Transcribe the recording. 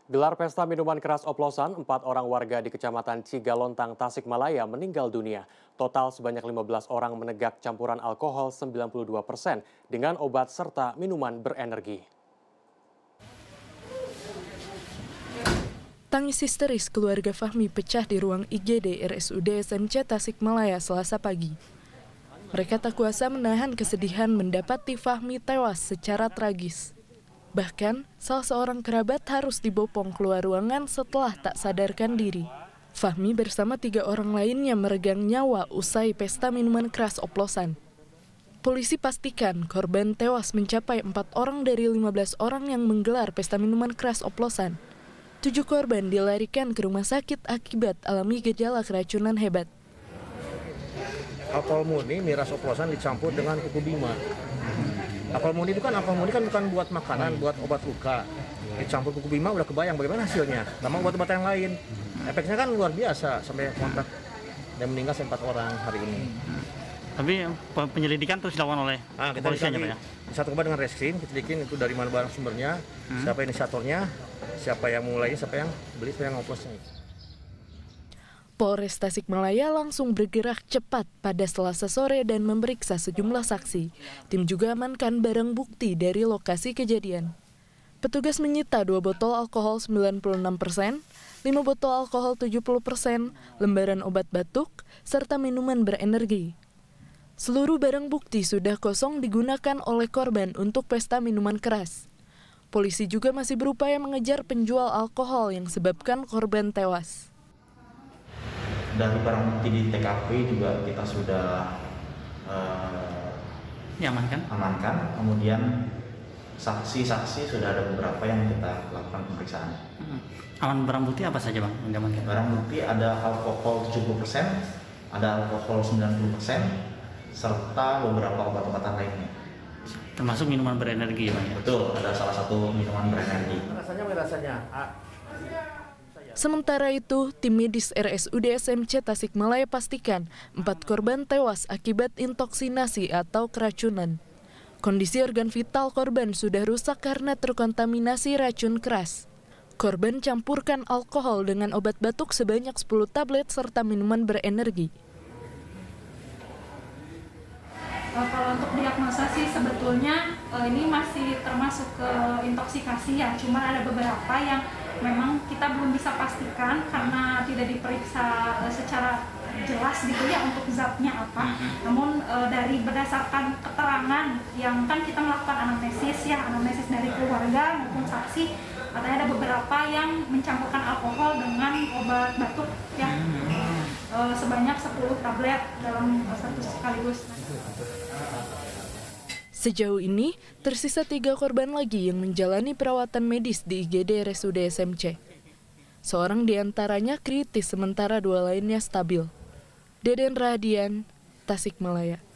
Gelar pesta minuman keras oplosan, 4 orang warga di Kecamatan Cigalontang, Tasikmalaya meninggal dunia. Total sebanyak 15 orang menegak campuran alkohol 92% dengan obat serta minuman berenergi. Tangis histeris keluarga Fahmi pecah di ruang IGD RSUD SMC Tasikmalaya Selasa pagi. Mereka tak kuasa menahan kesedihan mendapati Fahmi tewas secara tragis. Bahkan, salah seorang kerabat harus dibopong keluar ruangan setelah tak sadarkan diri. Fahmi bersama 3 orang lainnya meregang nyawa usai pesta minuman keras oplosan. Polisi pastikan korban tewas mencapai 4 orang dari 15 orang yang menggelar pesta minuman keras oplosan. 7 korban dilarikan ke rumah sakit akibat alami gejala keracunan hebat. Alkohol murni miras oplosan dicampur dengan kuku bima. Alkohol murni kan bukan buat makanan, buat obat luka. Dicampur kuku bima udah kebayang bagaimana hasilnya. Sama obat-obat yang lain. Efeknya kan luar biasa sampai kontak dan meninggal 4 orang hari ini. Tapi penyelidikan terus dilakukan oleh kepolisian ya, Pak ya? Satu dengan reskrim, kita bikin itu dari mana barang sumbernya, siapa inisiatornya, siapa yang mulainya, siapa yang beli, siapa yang ngoplosnya. Polres Tasikmalaya langsung bergerak cepat pada Selasa sore dan memeriksa sejumlah saksi. Tim juga amankan barang bukti dari lokasi kejadian. Petugas menyita 2 botol alkohol 96%, 5 botol alkohol 70%, lembaran obat batuk, serta minuman berenergi. Seluruh barang bukti sudah kosong digunakan oleh korban untuk pesta minuman keras. Polisi juga masih berupaya mengejar penjual alkohol yang sebabkan korban tewas. Dari barang bukti di TKP juga kita sudah amankan. Kemudian saksi-saksi sudah ada beberapa yang kita lakukan pemeriksaan. Aman barang bukti apa saja, Bang? Barang bukti ada alkohol 70%, ada alkohol 90%, serta beberapa obat-obatan lainnya. Termasuk minuman berenergi ya, Bang? Betul, ada salah satu minuman berenergi. Rasanya. Sementara itu, tim medis RSUD SMC Tasikmalaya pastikan 4 korban tewas akibat intoksinasi atau keracunan. Kondisi organ vital korban sudah rusak karena terkontaminasi racun keras. Korban campurkan alkohol dengan obat batuk sebanyak 10 tablet serta minuman berenergi. Kalau untuk diagnosa sih sebetulnya ini masih termasuk ke intoksikasi ya, cuma ada beberapa yang memang kita belum bisa pastikan karena tidak diperiksa secara jelas gitu ya untuk zatnya apa. Namun dari berdasarkan keterangan yang kan kita melakukan anamnesis dari keluarga maupun saksi, katanya ada beberapa yang mencampurkan alkohol dengan obat batuk ya, sebanyak 10 tablet dalam satu sekaligus. Sejauh ini, tersisa 3 korban lagi yang menjalani perawatan medis di IGD RSUD SMC. Seorang diantaranya kritis, sementara 2 lainnya stabil. Deden Radian, Tasikmalaya.